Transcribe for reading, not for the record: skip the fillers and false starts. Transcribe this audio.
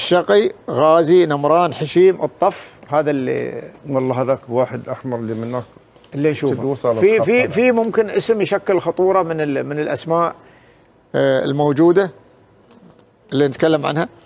الشقي، غازي، نمران، حشيم، الطف، هذا اللي والله هذاك واحد احمر اللي من هناك اللي نشوفه. في ممكن اسم يشكل خطوره من الاسماء الموجوده اللي نتكلم عنها.